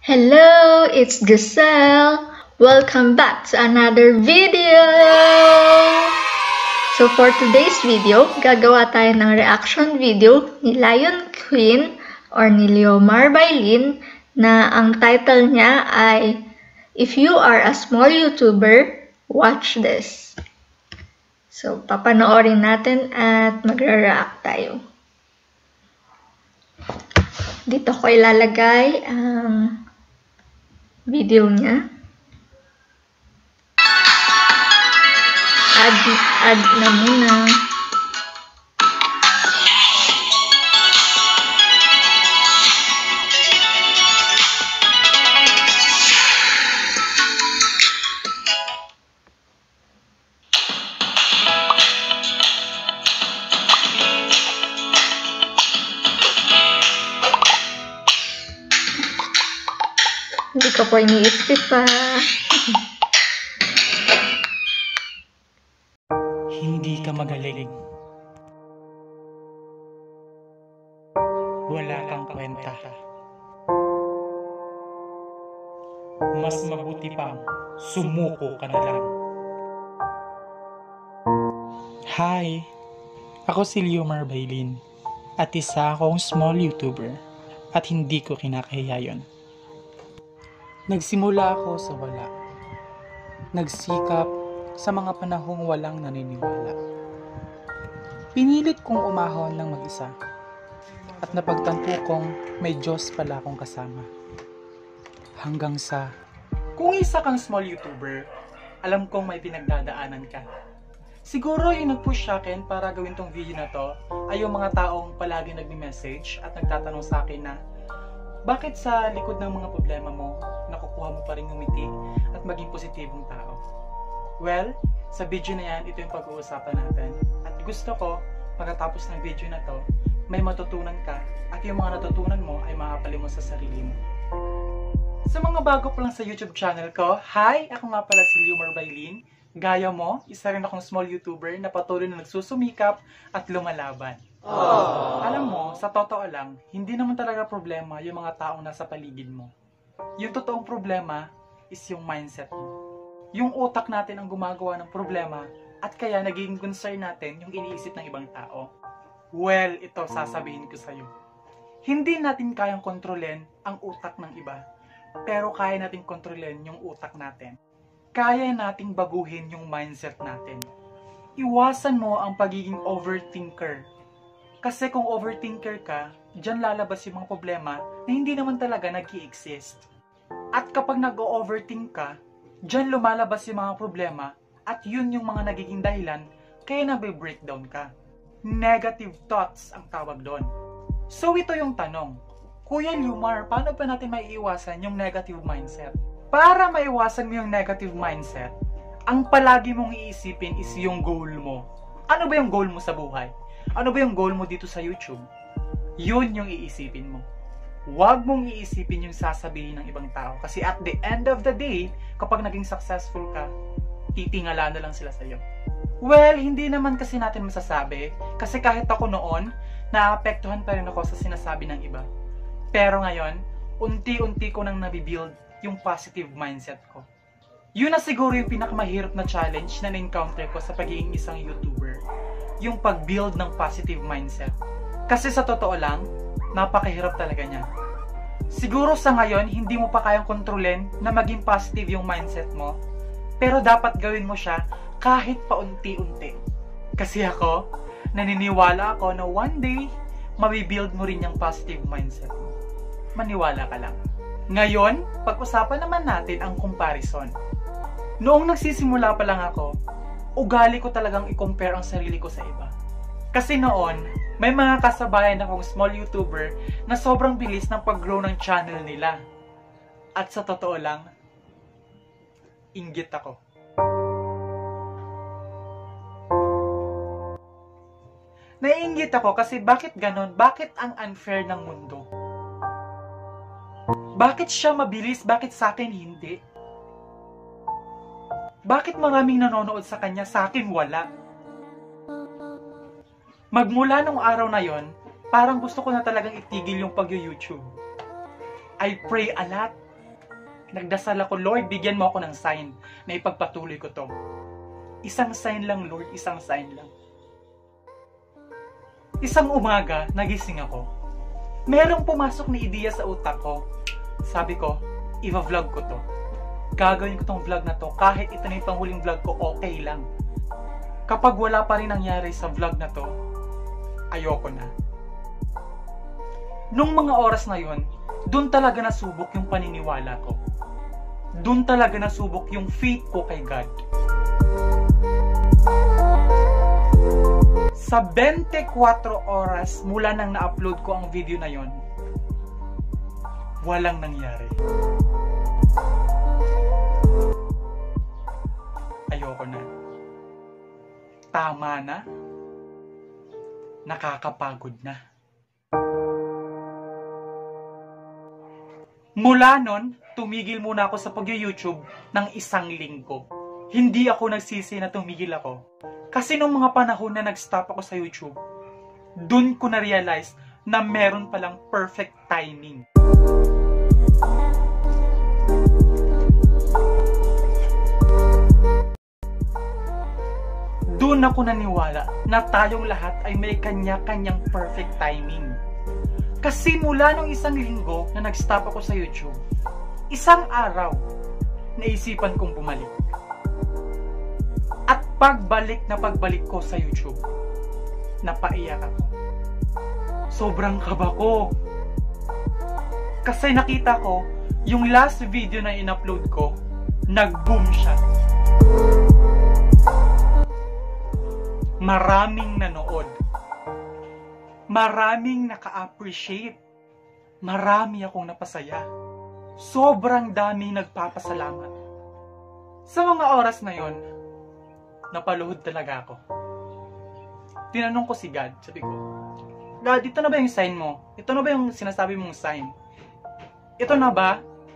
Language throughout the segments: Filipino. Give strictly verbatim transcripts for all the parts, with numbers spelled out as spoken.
Hello, it's Giselle. Welcome back to another video. So for today's video, gagawa tayo ng reaction video ni Lion Queen or ni Liomar Bailin na ang title niya ay If You Are a Small YouTuber, Watch This. So papanoorin natin at magre-react tayo. Dito ko ilalagay ang video niya. Add, add na muna. Hindi ko po iniisip pa. Hindi ka magaling. Wala kang kwenta. Mas mabuti pang sumuko ka na lang. Hi! Ako si Liomar Bailin at isa akong small YouTuber at hindi ko kinakahiya yun. Nagsimula ako sa wala. Nagsikap sa mga panahong walang naniniwala. Pinilit kong umahon ng mag-isa at napagtanto kong may Diyos pala akong kasama. Hanggang sa, kung isa kang small YouTuber, alam kong may pinagdadaanan ka. Siguro yung nag-push sa akin para gawin tong video na to ay yung mga taong palagi nagme-message at nagtatanong sa akin na bakit sa likod ng mga problema mo, nakukuha mo pa rin ngumiti at maging positibong tao? Well, sa video na yan, ito yung pag-uusapan natin. At gusto ko, pagkatapos ng video na to, may matutunan ka at yung mga natutunan mo ay makapali mo sa sarili mo. Sa mga bago pa lang sa YouTube channel ko, hi! Ako nga pala si Liomar Bailin. Gaya mo, isa rin akong small YouTuber na patuloy na nagsusumikap at lumalaban. Aww. Alam mo, sa totoo lang, hindi naman talaga problema yung mga taong nasa paligid mo. Yung totoong problema is yung mindset mo. Yung utak natin ang gumagawa ng problema at kaya nagiging concern natin yung iniisip ng ibang tao. Well, ito sasabihin ko sa'yo. Hindi natin kayang kontrolin ang utak ng iba, pero kaya natin kontrolin yung utak natin. Kaya nating baguhin yung mindset natin. Iwasan mo ang pagiging overthinker. Kasi kung overthinker ka, dyan lalabas yung mga problema na hindi naman talaga nag-i-exist. At kapag nag-overthink ka, dyan lumalabas yung mga problema at yun yung mga nagiging dahilan kaya nabe-breakdown ka. Negative thoughts ang tawag doon. So ito yung tanong, Kuya Liomar, paano pa natin maiiwasan yung negative mindset? Para maiwasan mo yung negative mindset, ang palagi mong iisipin is yung goal mo. Ano ba yung goal mo sa buhay? Ano ba yung goal mo dito sa YouTube? Yun yung iisipin mo. Huwag mong iisipin yung sasabihin ng ibang tao. Kasi at the end of the day, kapag naging successful ka, titingala na lang sila sa'yo. Well, hindi naman kasi natin masasabi. Kasi kahit ako noon, naapektuhan pa rin ako sa sinasabi ng iba. Pero ngayon, unti-unti ko nang nabibuild yung positive mindset ko. Yun na siguro yung pinakamahirap na challenge na na-encounter ko sa pagiging isang YouTuber. Yung pag-build ng positive mindset. Kasi sa totoo lang, napakahirap talaga niya. Siguro sa ngayon, hindi mo pa kayang kontrolin na maging positive yung mindset mo. Pero dapat gawin mo siya kahit paunti-unti. Kasi ako, naniniwala ako na one day, mabibuild mo rin yung positive mindset mo. Maniwala ka lang. Ngayon, pag-usapan naman natin ang comparison. Noong nagsisimula pa lang ako, ugali ko talagang i-compare ang sarili ko sa iba. Kasi noon, may mga kasabayan akong small YouTuber na sobrang bilis ng pag-grow ng channel nila. At sa totoo lang, inggit ako. Naiinggit ako kasi bakit ganon? Bakit ang unfair ng mundo? Bakit siya mabilis? Bakit sa akin hindi? Bakit maraming nanonood sa kanya, sa akin wala? Magmula nung araw na yon, parang gusto ko na talagang itigil yung pag-YouTube. I pray a lot, Nagdasal ako, Lord, bigyan mo ako ng sign na ipagpatuloy ko to. Isang sign lang, Lord, isang sign lang. Isang umaga, nagising ako. Merong pumasok na ideya sa utak ko. Sabi ko, i-vlog ko to. Gagawin ko tong vlog na to, kahit ito na yung panghuling vlog ko, okay lang. Kapag wala pa rin nangyari sa vlog na to, ayoko na. Nung mga oras na yun, dun talaga nasubok yung paniniwala ko. Dun talaga nasubok yung faith ko kay God. Sa twenty-four oras mula nang na-upload ko ang video na yon, walang nangyari. Ayoko na. Tama na. Nakakapagod na. Mula nun, tumigil muna ako sa pag-YouTube ng isang linggo. Hindi ako nagsisi na tumigil ako. Kasi nung mga panahon na nag-stop ako sa YouTube, dun ko na-realize na meron palang perfect timing. Dun ako naniwala na tayong lahat ay may kanya-kanyang perfect timing. Kasi mula nung isang linggo na nag-stop ako sa YouTube, isang araw, naisipan kong bumalik. At pagbalik na pagbalik ko sa YouTube, napaiyak ako. Sobrang kaba ko. Kasi nakita ko, yung last video na in-upload ko, nag-boom siya. Maraming nanood. Maraming naka-appreciate. Marami akong napasaya. Sobrang daming nagpapasalamat. Sa mga oras na yon, napaluhod talaga ako. Tinanong ko si God, sabi ko, God, ito na ba yung sign mo? Ito na ba yung sinasabi mong sign? Ito na ba?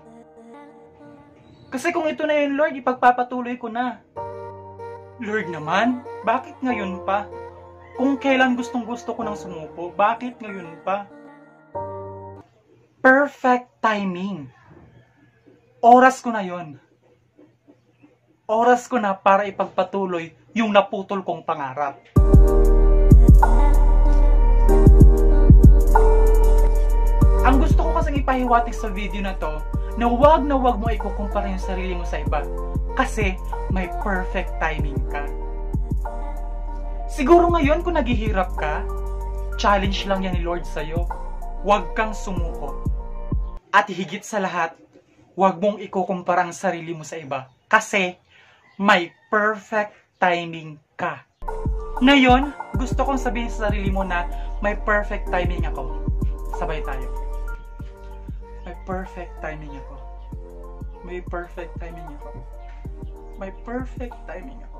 Kasi kung ito na yun, Lord, ipagpapatuloy ko na. Lord naman, bakit ngayon pa? Kung kailan gustong gusto ko nang sumuko, bakit ngayon pa? Perfect timing. Oras ko na yon. Oras ko na para ipagpatuloy yung naputol kong pangarap. Ang gusto ko kasing ipahiwatig sa video na to, na wag na wag mo ikukumpara yung sarili mo sa iba. Kasi may perfect timing ka. Siguro ngayon kung naghihirap ka, challenge lang yan ni Lord sa'yo. Wag kang sumuko. At higit sa lahat, wag mong ikukumpara ang sarili mo sa iba. Kasi may perfect timing ka. Ngayon, gusto kong sabihin sa sarili mo na may perfect timing ako. Sabay tayo. May perfect timing ako. May perfect timing ako. May perfect timing ako.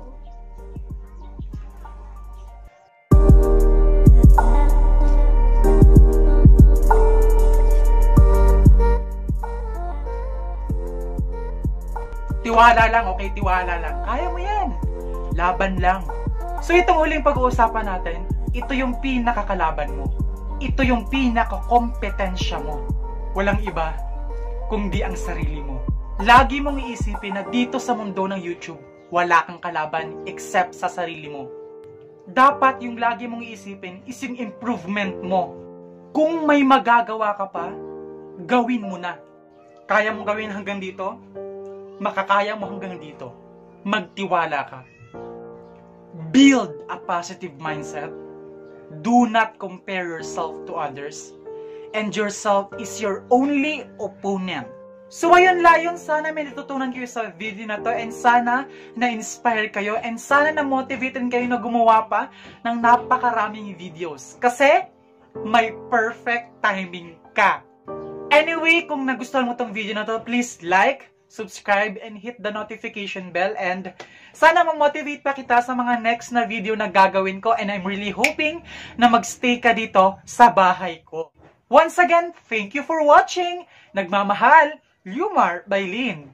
Tiwala lang, okay? Tiwala lang. Kaya mo yan. Laban lang. So itong huling pag-uusapan natin, ito yung pinakakalaban mo. Ito yung pinakakompetensya mo. Walang iba, kundi ang sarili mo. Lagi mong iisipin na dito sa mundo ng YouTube, wala kang kalaban except sa sarili mo. Dapat yung lagi mong iisipin is yung improvement mo. Kung may magagawa ka pa, gawin mo na. Kaya mong gawin hanggang dito? Makakaya mo hanggang dito. Magtiwala ka. Build a positive mindset. Do not compare yourself to others. And yourself is your only opponent. So ayun layon, sana may natutunan kayo sa video na to, and sana na-inspire kayo, and sana na-motivated kayo na gumawa pa ng napakaraming videos. Kasi may perfect timing ka. Anyway, kung nagustuhan mo tong video na to, please like, subscribe, and hit the notification bell. And sana ma-motivate pa kita sa mga next na video na gagawin ko. And I'm really hoping na magstay ka dito sa bahay ko. Once again, thank you for watching. Nagmamahal, Liomar Bailin.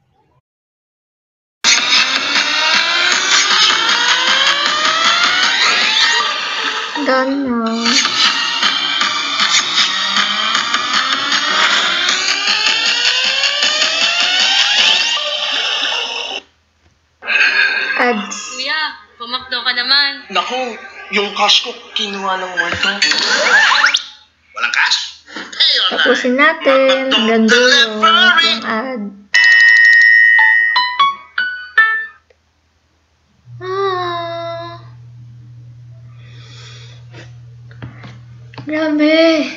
Done now. Naku, yung cash ko, kinuha ng multo. Walang cash? Tapusin natin. Hanggang dulo yung ad. Ah. Grabe.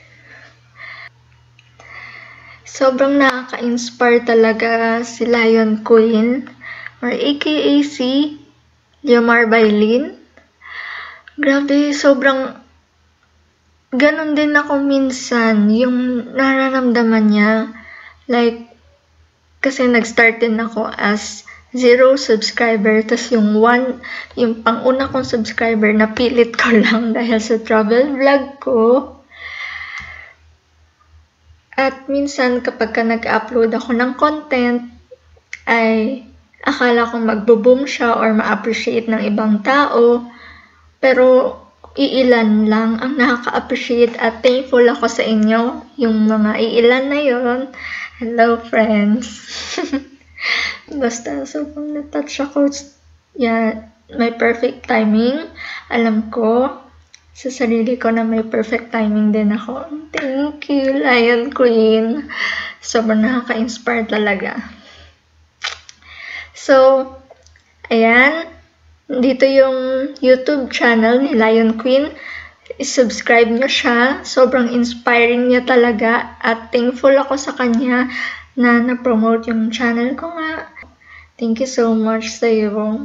Sobrang nakaka-inspire talaga si Lion Queen or aka si Liomar Bailin. Grabe, sobrang ganon din ako minsan yung nararamdaman niya. Like, kasi nag-start din ako as zero subscriber, tas yung one, yung pang-una kong subscriber na pilit ko lang dahil sa travel vlog ko. At minsan kapag ka nag-upload ako ng content, ay akala kong magbo-boom siya or ma-appreciate ng ibang tao. Pero iilan lang ang nakaka-appreciate at thankful ako sa inyo. Yung mga iilan na yon. Hello friends! Basta sobrang na-touch ako. Yeah, may perfect timing. Alam ko sa sarili ko na may perfect timing din ako. Thank you, Lion Queen. Sobrang nakaka-inspire talaga. So, ayan. Dito yung YouTube channel ni Lion Queen. I-subscribe nyo siya. Sobrang inspiring niya talaga. At thankful ako sa kanya na na-promote yung channel ko nga. Thank you so much sa iyo.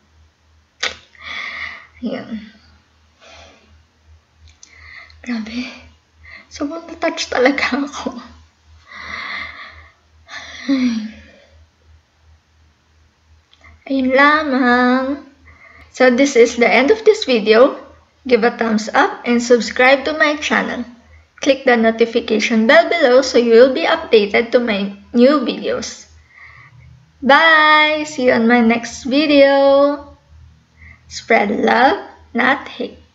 Ayan. Grabe. Sobrang na-touch talaga ako. Ayun lamang. So this is the end of this video. Give a thumbs up and subscribe to my channel. Click the notification bell below so you will be updated to my new videos. Bye! See you on my next video. Spread love, not hate.